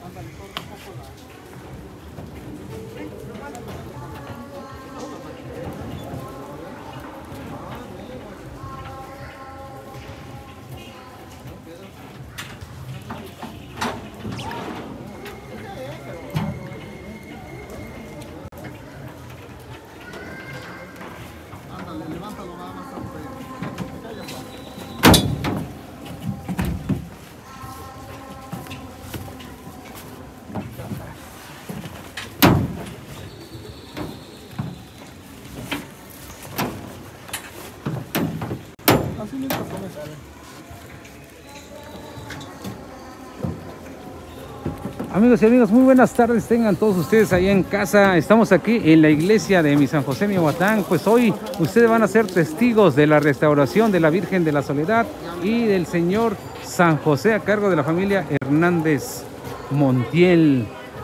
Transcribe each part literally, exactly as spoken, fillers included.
Amigos y amigas, muy buenas tardes tengan todos ustedes allá en casa. Estamos aquí en la iglesia de mi San José Miahuatlán. Pues hoy ustedes van a ser testigos de la restauración de la Virgen de la Soledad y del Señor San José a cargo de la familia Hernández Montiel.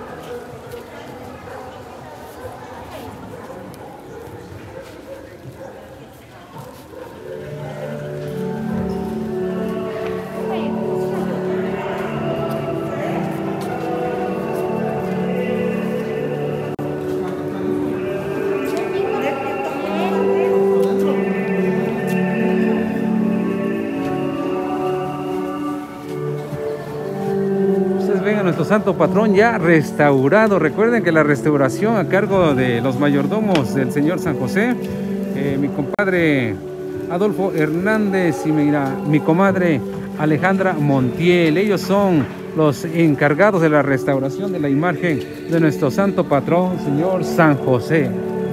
Nuestro santo patrón ya restaurado. Recuerden que la restauración a cargo de los mayordomos del Señor San José, eh, mi compadre Adolfo Hernández y mira, mi comadre Alejandra Montiel. Ellos son los encargados de la restauración de la imagen de nuestro santo patrón, Señor San José.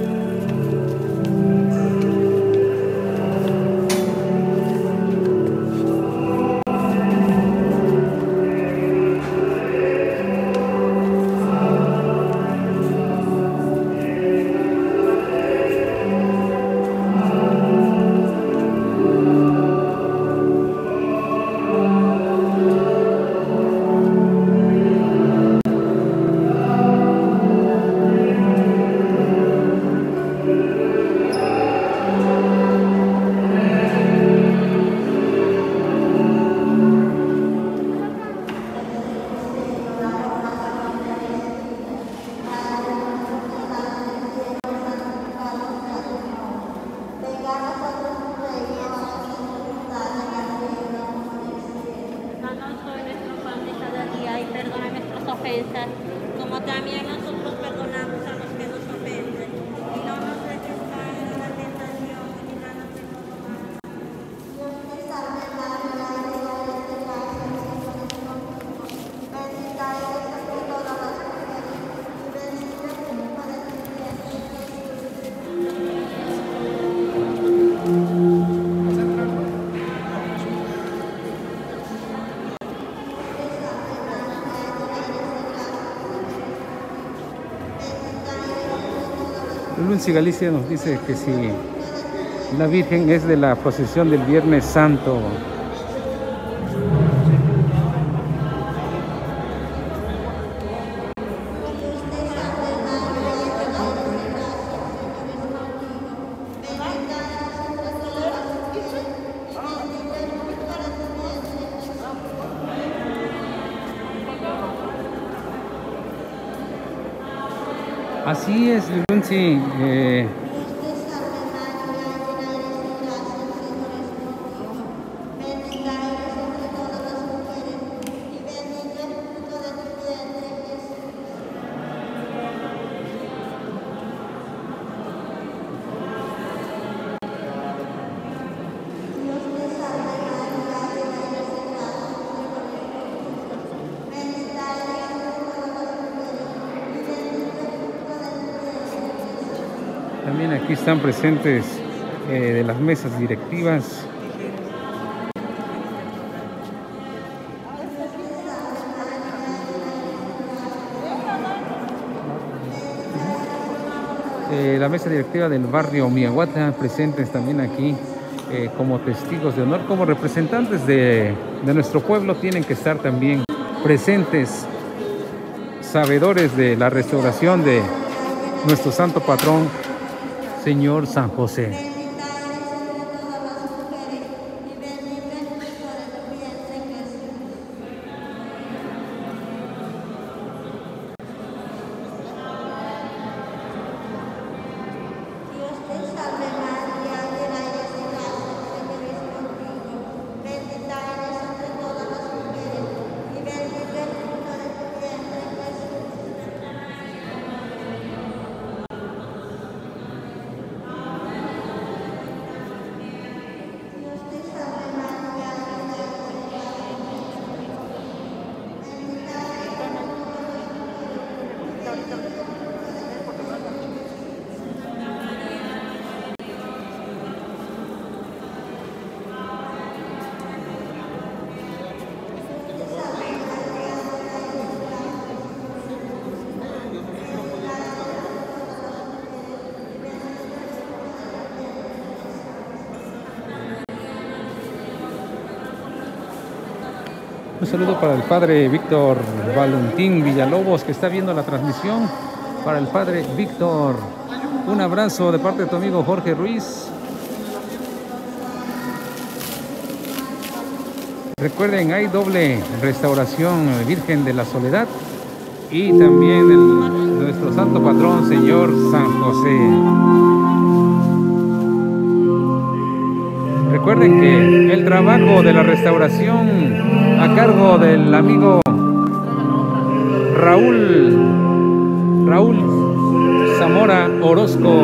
Como también nosotros perdonamos a los que nos ofenden, y no nos dejes caer en la tentación, y líbranos de todo mal. Dios te salve María, llena eres de gracia, el Señor es contigo. Bendita eres entre todas las mujeres, y bendito es el fruto de tu vientre, Luis y Galicia nos dice que si la Virgen es de la procesión del Viernes Santo. Así es, Lunzi. Eh, También aquí están presentes eh, de las mesas directivas. Eh, la mesa directiva del barrio Miahuatlán, presentes también aquí eh, como testigos de honor, como representantes de, de nuestro pueblo, tienen que estar también presentes, sabedores de la restauración de nuestro santo patrón, Señor San José. Un saludo para el padre Víctor Valentín Villalobos, que está viendo la transmisión. Para el padre Víctor, un abrazo de parte de tu amigo Jorge Ruiz. Recuerden, hay doble restauración Virgen de la Soledad y también el, nuestro santo patrón, Señor San José. Recuerden que el trabajo de la restauración a cargo del amigo Raúl, Raúl Zamora Orozco.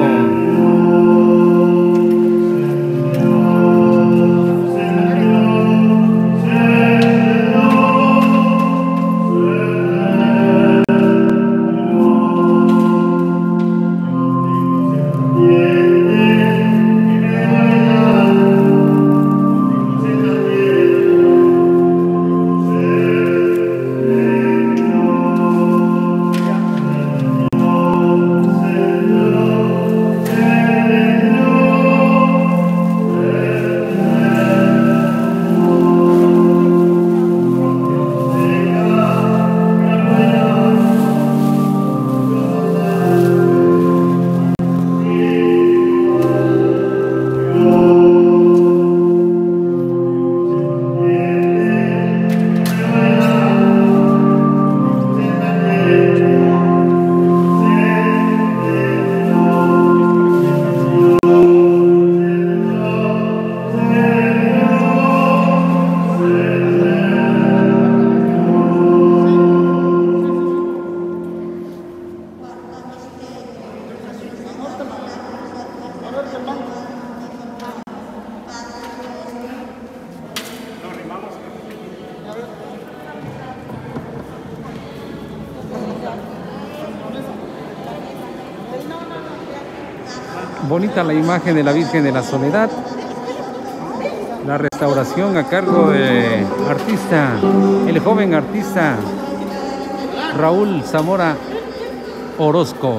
Bonita la imagen de la Virgen de la Soledad. La restauración a cargo de artista, el joven artista Raúl Zamora Orozco.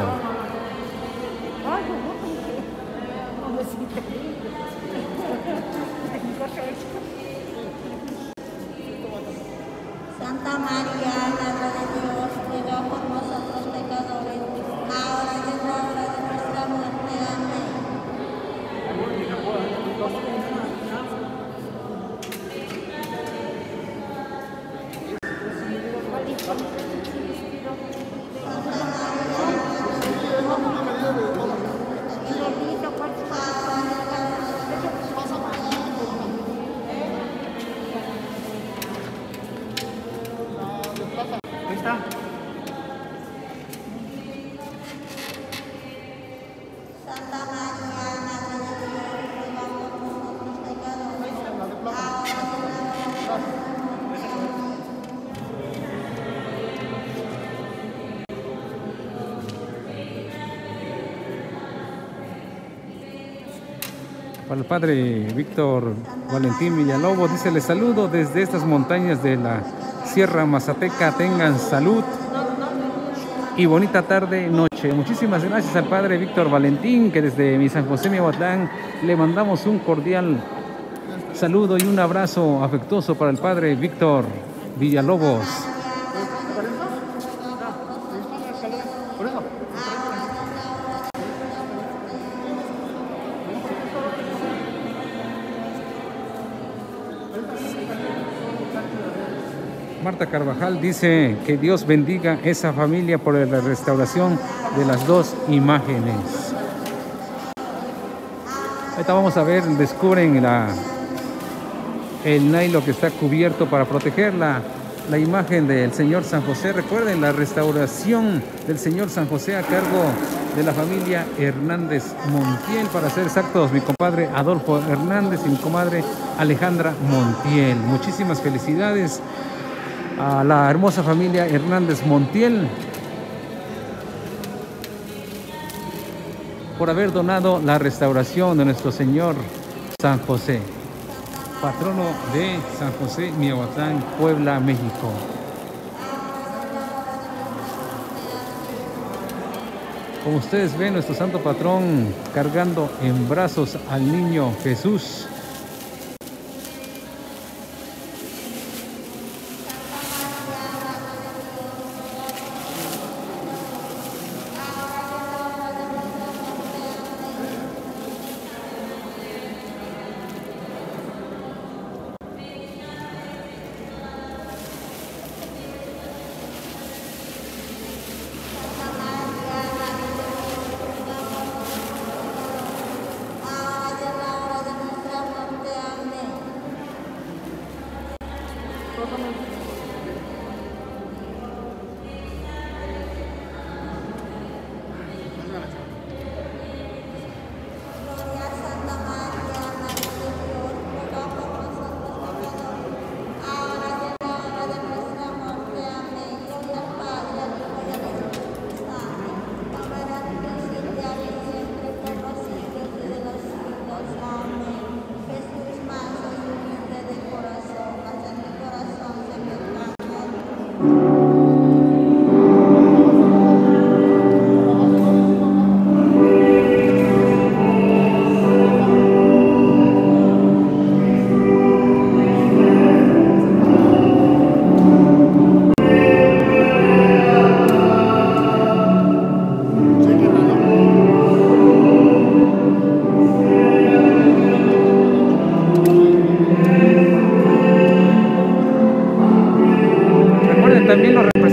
Santa María, Madre de Dios, ruega por nosotros pecadores, ahora y en la hora de nuestra muerte. Amén. Santa María, Madre de Dios, ruega por nosotros pecadores, ahora y en la hora de nuestra Para el padre Víctor Valentín Villalobos, dice: les saludo desde estas montañas de la Sierra Mazateca, tengan salud y bonita tarde, noche. Muchísimas gracias al padre Víctor Valentín, que desde mi San José Miahuatlán le mandamos un cordial saludo y un abrazo afectuoso para el padre Víctor Villalobos. Marta Carvajal dice que Dios bendiga esa familia por la restauración de las dos imágenes. Ahorita vamos a ver, descubren la, el nylon que está cubierto para proteger la, la imagen del Señor San José. Recuerden la restauración del Señor San José a cargo de la familia Hernández Montiel, para ser exactos, mi compadre Adolfo Hernández y mi comadre Alejandra Montiel. Muchísimas felicidades a la hermosa familia Hernández Montiel por haber donado la restauración de nuestro Señor San José, patrono de San José Miahuatlán, Puebla, México. Como ustedes ven, nuestro santo patrón cargando en brazos al niño Jesús.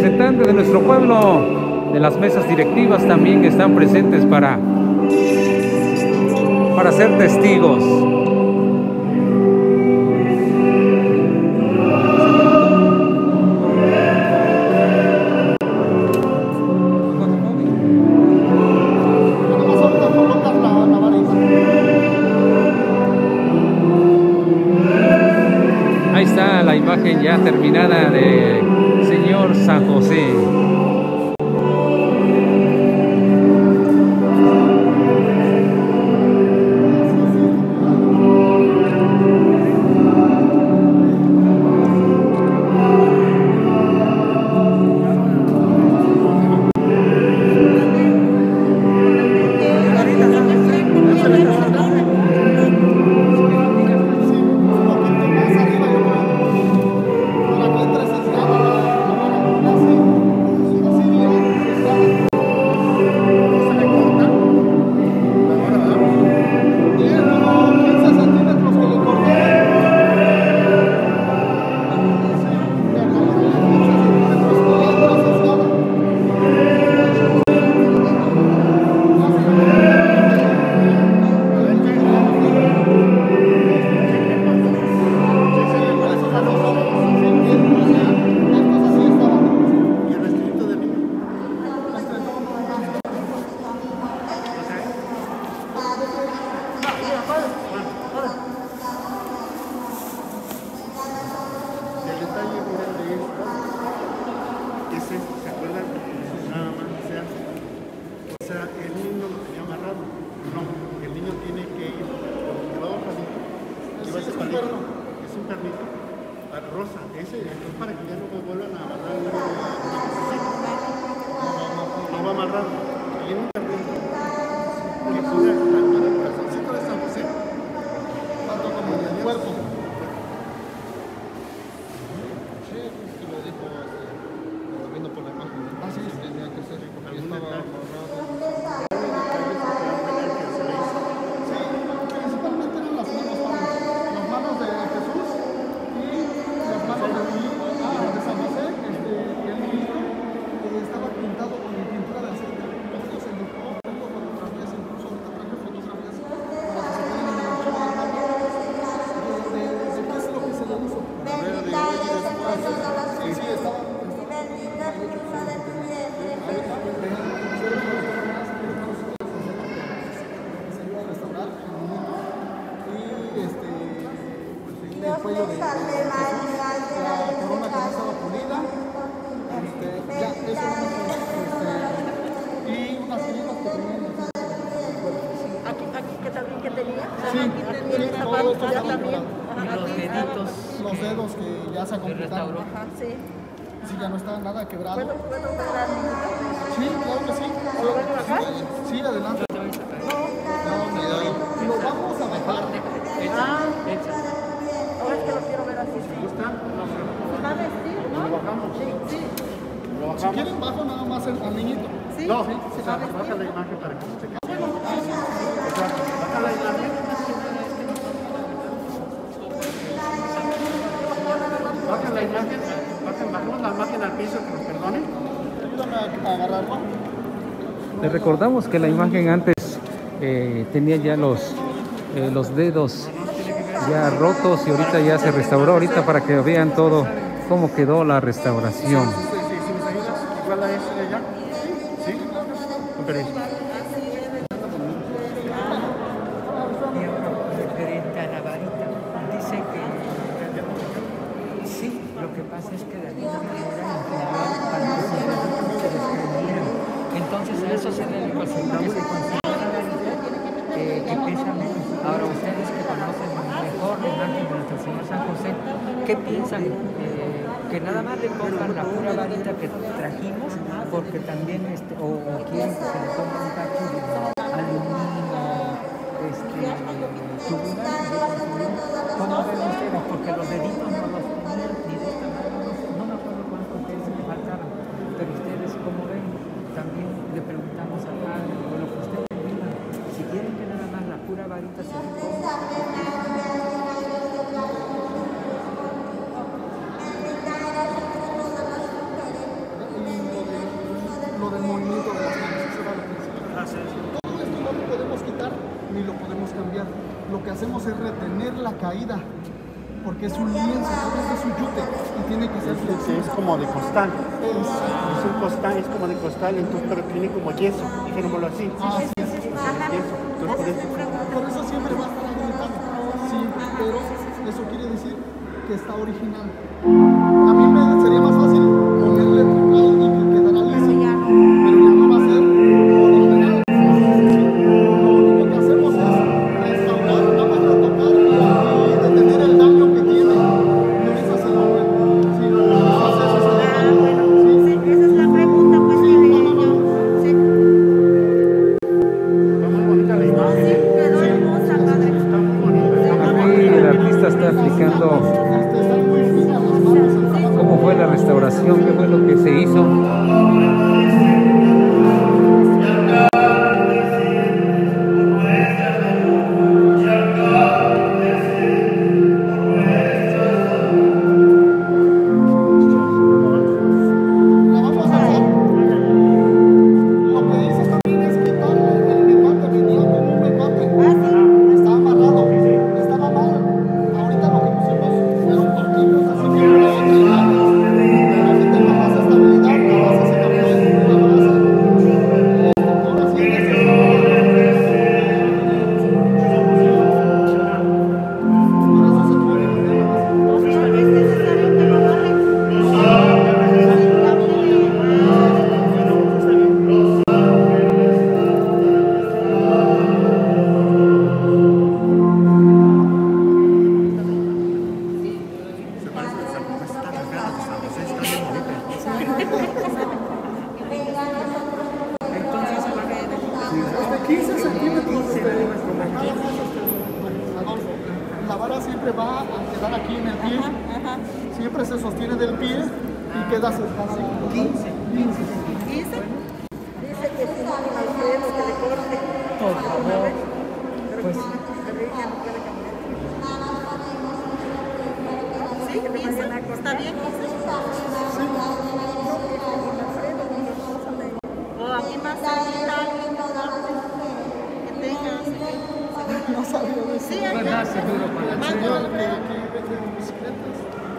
representantes de nuestro pueblo, de las mesas directivas también están presentes para, para ser testigos. Ahí está la imagen ya terminada de Señor San José. Si ya no está nada quebrado. ¿Puedo, puedo ver al niño? Sí, claro que sí. ¿Lo vengo a bajar? Sí, sí, adelante. No, Lo vamos a bajar. Ah, ahora es que lo quiero ver así. Sí. ¿Gusta? ¿Se va a vestir, no? ¿Lo bajamos? Sí, sí. ¿Lo bajamos? Si quieren, bajo nada más el, al niñito. Sí, No, sí, o se sea, va a vestir. baja la imagen para que se cheque. Bueno, O sea, baja la imagen. Baja la imagen. Bajen, bajemos la imagen al piso, que nos perdonen. Ayúdame a, a agarrarlo. Les recordamos que la imagen antes eh, tenía ya los, eh, los dedos ya rotos y ahorita ya se restauró, ahorita para que vean todo cómo quedó la restauración. Sí, sí, sí, ¿me ayudas? ¿Igual a ese de allá? Sí, con permiso. Referente a la varita, dice que sí, lo que pasa es que de alguna manera influyó para que sus deditos se desprendieran. Entonces a eso se debe considerar que se considera la varita eh, que pesa menos. Ahora ustedes que conocen mejor la imagen de nuestro Señor San José, ¿qué piensan? Eh, que nada más le pongan la pura varita que trajimos, porque también este, o, o quieren que se le ponga un cacho de aluminio, este, tubular, ¿cómo ven ustedes? Porque los deditos no los tenían ni de esta manera, no me acuerdo cuántos dedos me faltaban, pero ustedes ¿cómo ven? También le preguntamos al padre, o lo que ustedes digan, si quieren que nada más la pura varita se le ponga. Y lo del movimiento de las manos. Eso era lo principal. Todo esto no lo podemos quitar ni lo podemos cambiar. Lo que hacemos es retener la caída, porque es un lienzo, todo esto es un yute y tiene que ser Sí, flexible. es como de costal. Es un costal, es como de costal, entonces, pero tiene como yeso, dijémoslo así. Así es. Yeso. Entonces, por eso. Por eso siempre va a estar agrietado. Siempre, pero eso quiere decir que está original. A mí me sería más fácil ponerle triple y que quedara liso, pero ya no va a ser original. Lo único que hacemos es restaurar, nada más retocar y detener el daño que tiene. No es hacer lo nuevo. Sí, entonces eso es el detalle. Sí. Esa es la pregunta, pues, que le yo. Sí. Está muy bonita la imagen. Sí, quedó hermosa, padre. Está muy bonita. Aquí el artista está explicando Este, están muy finas las manos, el trabajo. cómo fue la restauración, qué fue lo que se hizo. La vamos a hacer. Lo que dices también es quitarle el mecate, venía como un mecate. Estaba amarrado, estaba mal. Ahorita lo que pusimos fueron tornillos, así que no hay otra imagen. Para que tenga más estabilidad, la base se cambió de una base. La estructura sí es necesaria. Por eso se tuvo que cambiar la base. Es necesario que lo agarre. Este, quince centímetros de Adolfo. La vara siempre va a quedar aquí en el pie. Siempre se sostiene del pie y queda cercana a la quince. quince. Dice que si no, Alfredo, que le corte. Por favor. Pues Sí, quince, está bien. O aquí más cerquita, que tengas. No sabía de eso. Sí, pues allá. más seguro para Más Señor, seguro. que aquí venden bicicletas.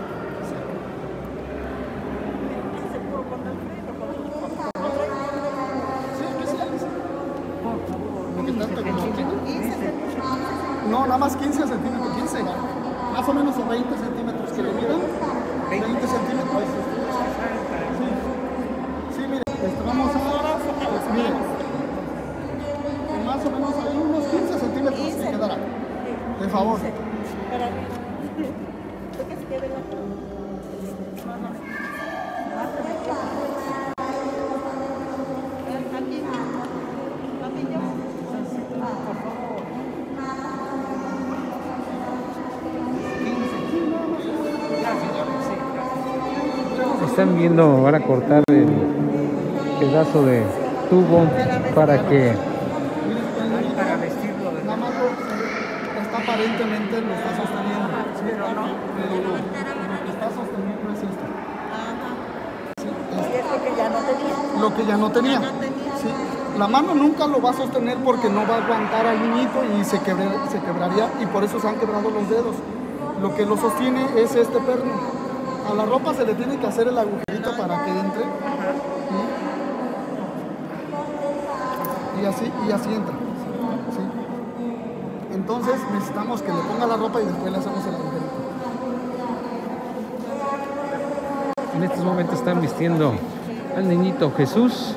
Sí, aquí sí, aquí sí. Porque tanto como aquí, ¿no? No, nada más quince centímetros, quince. Más o menos o veinte centímetros que le midan. veinte centímetros. Sí, sí, mire, este, vamos a, pues, mire, más o menos ahí unos quince centímetros que quedará. De favor. Están viendo, van a cortar el pedazo de tubo para que para vestirlo de Nada más lo, está aparentemente lo está sosteniendo. Pero no, pero no. Lo que está sosteniendo es esto. Sí, esto. Lo que ya no tenía. Lo que ya no tenía. Sí. La mano nunca lo va a sostener porque no va a aguantar al niñito y se, quebre, se quebraría y por eso se han quebrado los dedos. Lo que lo sostiene es este perno. A la ropa se le tiene que hacer el agujerito para que entre. Y, y así, y así entra. ¿Sí? Entonces necesitamos que le ponga la ropa y después le hacemos el agujerito. en estos momentos están vistiendo al niñito Jesús.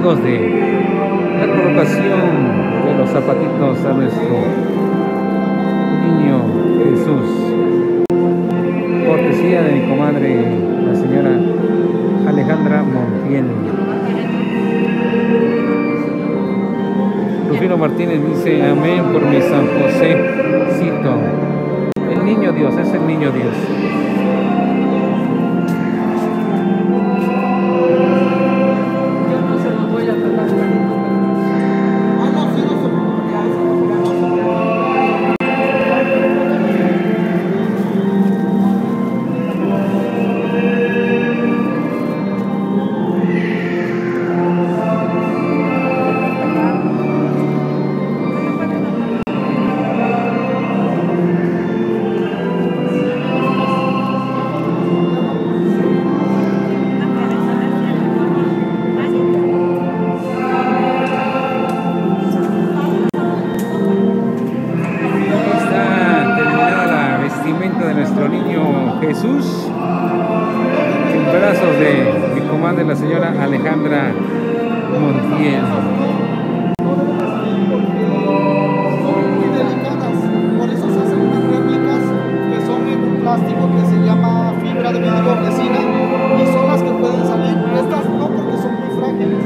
amigos de la colocación de los zapatitos a nuestro niño Jesús. Cortesía de mi comadre, la señora Alejandra Montiel. Rufino Martínez dice amén por mi San Josécito. El niño Dios, es el niño Dios. Yo no se los voy a pegar. Ah, no, sí, no se Jesús en brazos de mi comadre, la señora Alejandra Montiel. son muy delicadas, por eso se hacen unas réplicas que son en un plástico que se llama fibra de vidrio resina y son las que pueden salir. Estas no, porque son muy frágiles.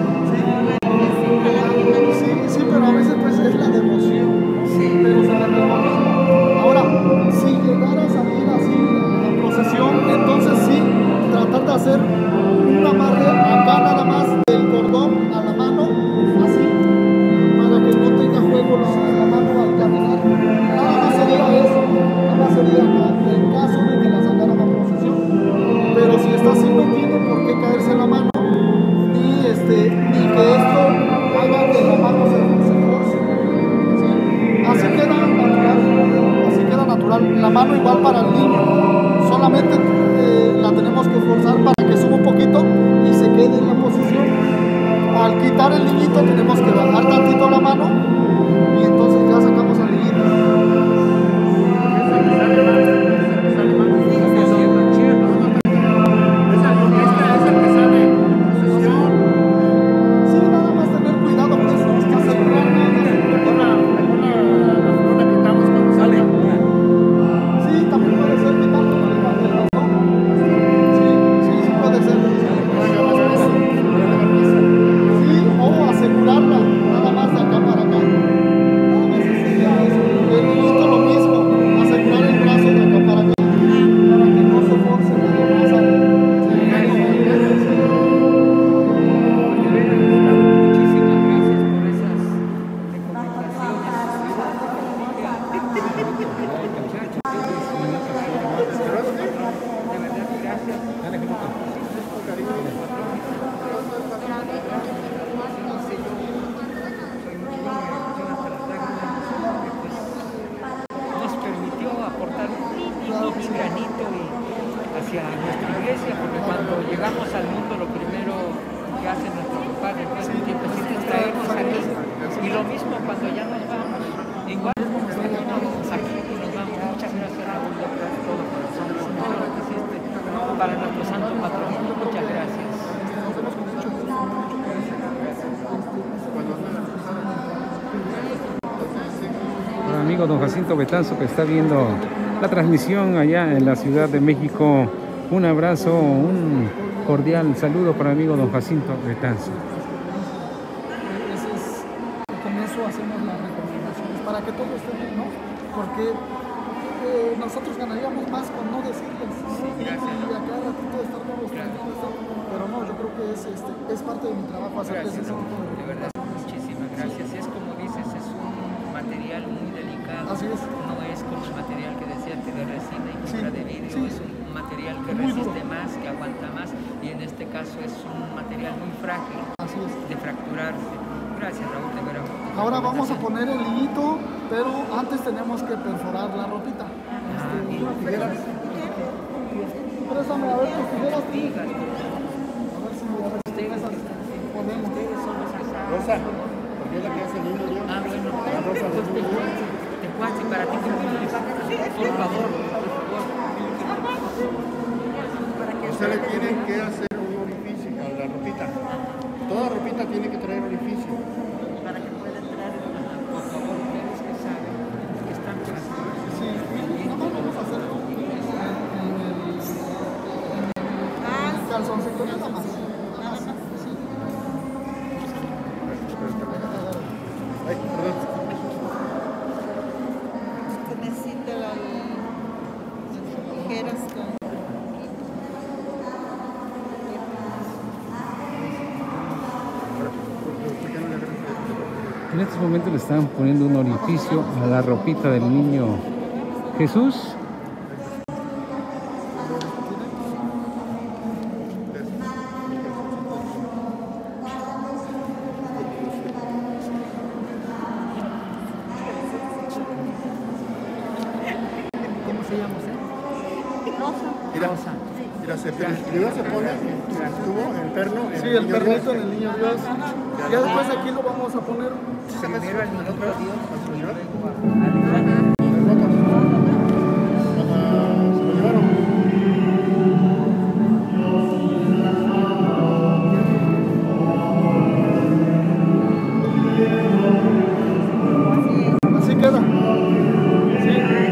Sí, sí, sí, pero a veces pues es la devoción. Sí, pero se le recomienda. Ahora, si llegara a salir así la procesión, entonces sí, tratar de hacer un amarre acá nada más del cordón a la mano, así, para que no tenga juego la, la mano al caminar. Nada más sería eso, nada más sería acá, en caso de que la sacara la procesión. Pero si está así, no tiene por qué caerse la mano, ni, este, ni que esto haga que la mano se, se force. ¿Sí? Así queda natural, así queda natural. La mano igual para el niño, solamente eh, la tenemos que forzar para que suba un poquito y se quede en la posición. Al quitar el niñito tenemos que bajar tantito la mano y entonces ya sacamos al niñito. Sí, nada más tener cuidado con eso, está asegurar Sí, también puede ser quitarlo con el bastón. Sí, sí, sí puede ser. Sí, o asegurarla, nada más de acá para acá. Nada más sería eso. El niñito lo mismo, asegurar el brazo de acá para acá, para que no se force nada más a- Muchísimas gracias por esas nos permitió aportar un mini granito y hacia nuestra iglesia, porque cuando llegamos al mundo lo primero que hace nuestro padre después de un tiempecito es traernos aquí, y lo mismo cuando ya nos vamos, igual aquí nos vamos. Muchas gracias Raúl, de todo corazón por todo lo que hiciste para nuestro santo patrón. Muchas gracias. Bueno, amigo don Jacinto Betanzo, que está viendo la transmisión allá en la Ciudad de México, un abrazo, un cordial saludo para mi amigo don Jacinto Betanzo. Ese es, con eso hacemos las recomendaciones para que todo esté bien, ¿no? Porque eh, nosotros ganaríamos más con no decirles, ¿no? Y, y a cada ratito estar mostrando esto, pero no, yo creo que es, este, es parte de mi trabajo hacerles ese tipo de De verdad, muchísimas gracias. Es como dices, es un material muy delicado. Así es. No es como el material que decías de resina y fibra Sí, de vidrio. sí. Es un material que Muy resiste duro. más, que aguanta más. Y en este caso es un material muy frágil Así es. de fracturarse. Gracias, Raúl, de verdad. Ahora vamos a poner el hilito, pero antes tenemos que perforar la ropita. Este, unas tijeras. Préstame a ver tus tijeras. A ver si, a ver si esas podemos. Rosa, porque es la que hace el niño Dios. Ah, bueno. La Rosa del niño Dios. Te cuache para ti, por favor, por favor. Usted le tiene que hacer un orificio a la ropita. Toda ropita tiene corazoncito nada más. Nada más. Sí. Ay, perdón. Usted necesita las tijeras con... En estos momentos le están poniendo un orificio a la ropita del niño Jesús. ¿Cómo se llama usted? Mira, Rosa. mira, se, primero se pone el tubo, el perno, el Sí, el niño pernito Dios. en el niño Dios. Ya después aquí lo vamos a poner. Primero al niño Dios y luego al Las botas. Ajá, se lo llevaron. Así queda. Sí.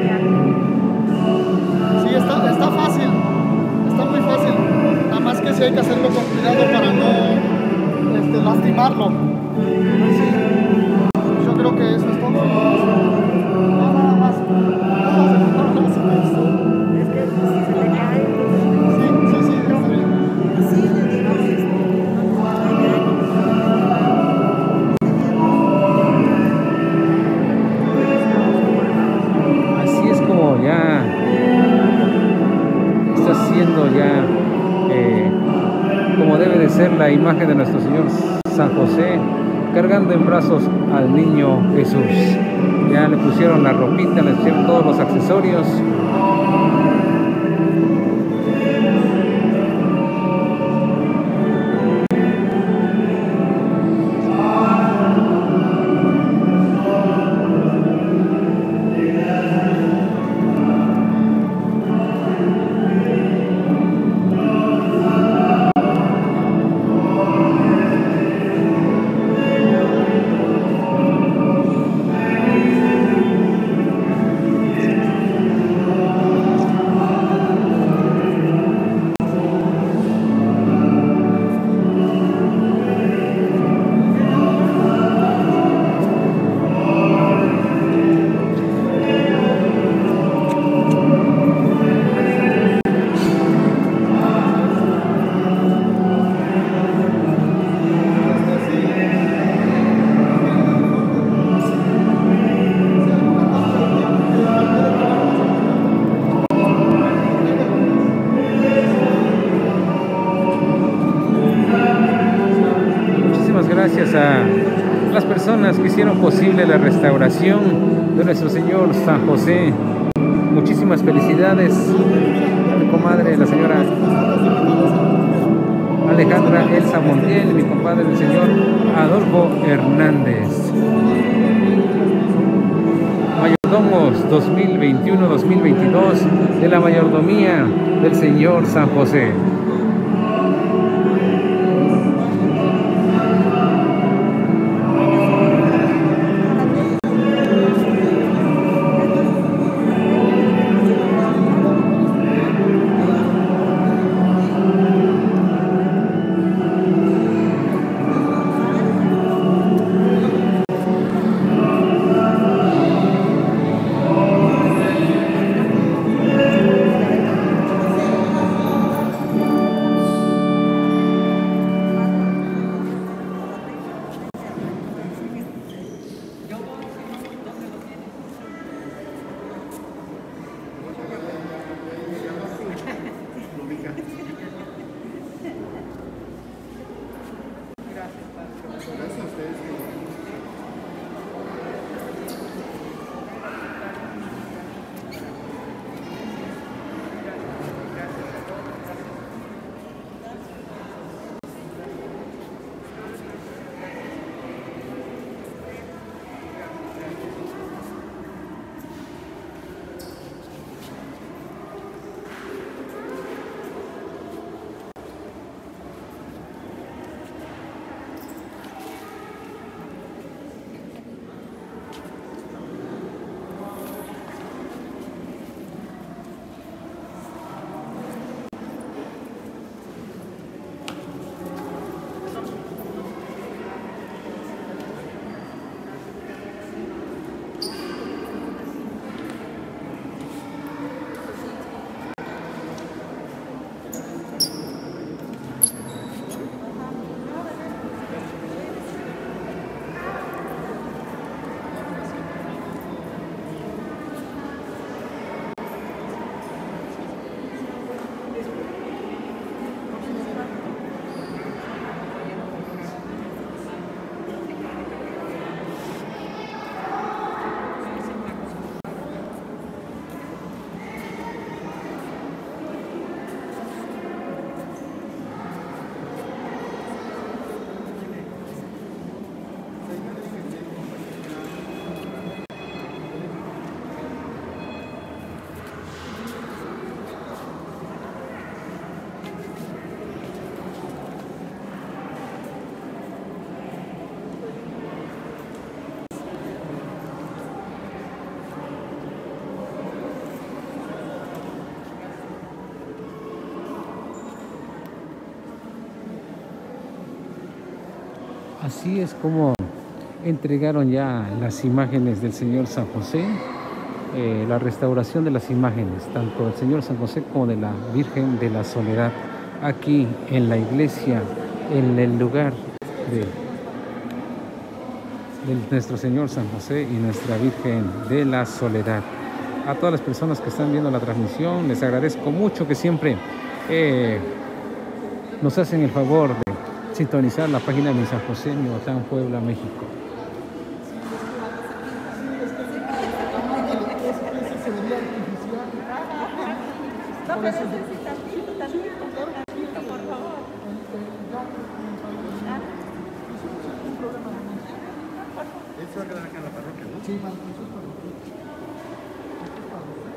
Sí, está, está fácil. Está muy fácil. Nada más que sí hay que hacerlo con cuidado para no este, lastimarlo. Sí. Yo creo que eso es todo. No, nada más. No, no, no, no, sí, Es que si se le cae, sí, sí, sí, está bien. así le digo, este, Así es como ya está siendo ya eh, como debe de ser la imagen de nuestro Señor San José, cargando en brazos al niño Jesús. Ya le pusieron la ropita, le pusieron todos los accesorios. Gracias a las personas que hicieron posible la restauración de nuestro Señor San José. Muchísimas felicidades a mi comadre, la señora Alejandra Elsa Montiel, y mi compadre, el señor Adolfo Hernández. Mayordomos dos mil veintiuno dos mil veintidós de la mayordomía del Señor San José. Así es como entregaron ya las imágenes del Señor San José, eh, la restauración de las imágenes, tanto del Señor San José como de la Virgen de la Soledad, aquí en la iglesia, en el lugar de, de nuestro Señor San José y nuestra Virgen de la Soledad. A todas las personas que están viendo la transmisión, les agradezco mucho que siempre eh, nos hacen el favor de sintonizar la página de San José, Miahuatlán, Puebla, México. No, pero sí, sí, tantito, tantito, tantito, por favor. Eso va a quedar acá en la parroquia, ¿no? Sí, man, eso es para nosotros. Esto es para usted.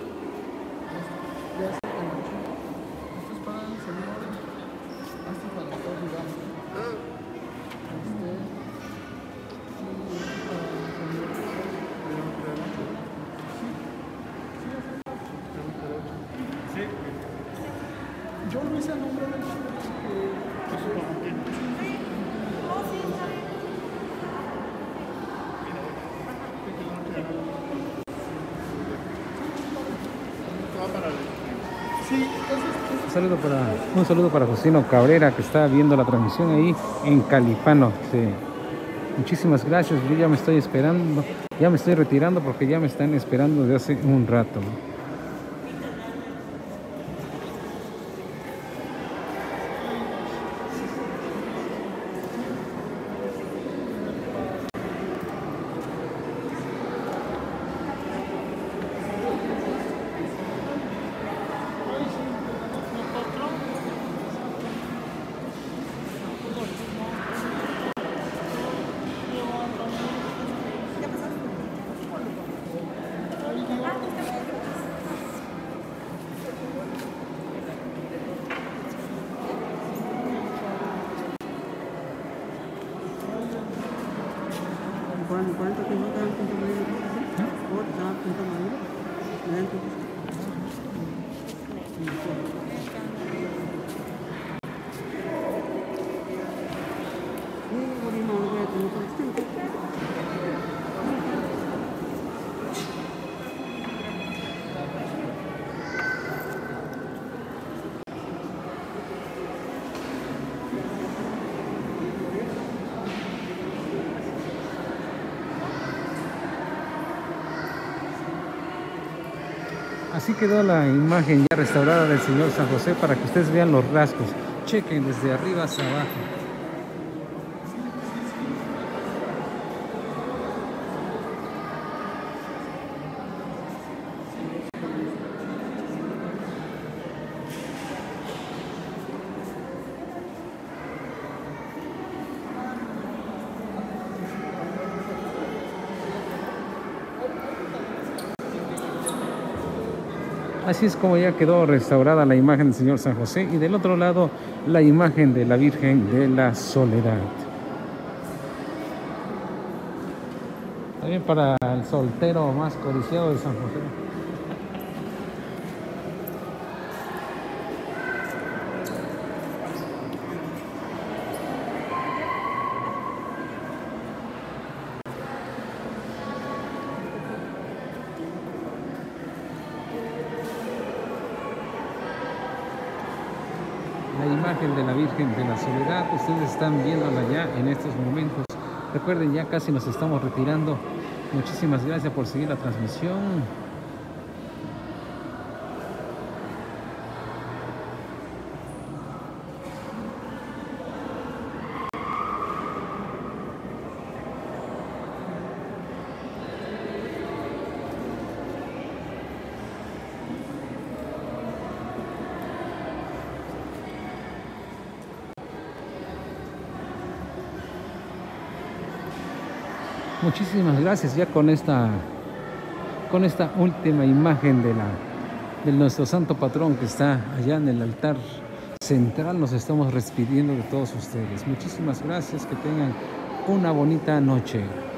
Ya está para el chico. Esto es para el señor. Esto es para todos, digamos. Este. Sí, esto es para el señor. Sí. Yo lo hice a nombre del chico. Eso es para ti. Sí, ese es. Un saludo para, un saludo para Justino Cabrera, que está viendo la transmisión ahí en Calipano. Sí. Muchísimas gracias, yo ya me estoy esperando, ya me estoy retirando porque ya me están esperando desde hace un rato. ¿Cuánto tiempo te dan punto medio? ¿O te dan punto medio? ¿Me dan punto medio? Sí, 우리 마을에 좀 좀 Así quedó la imagen ya restaurada del Señor San José para que ustedes vean los rasgos. Chequen desde arriba hacia abajo. Así es como ya quedó restaurada la imagen del Señor San José y del otro lado la imagen de la Virgen de la Soledad. También para el soltero más codiciado de San José. La imagen de la Virgen de la Soledad, ustedes están viéndola ya en estos momentos. Recuerden, ya casi nos estamos retirando. Muchísimas gracias por seguir la transmisión. Muchísimas gracias ya con esta con esta última imagen de la de nuestro santo patrón que está allá en el altar central. Nos estamos despidiendo de todos ustedes. Muchísimas gracias, que tengan una bonita noche.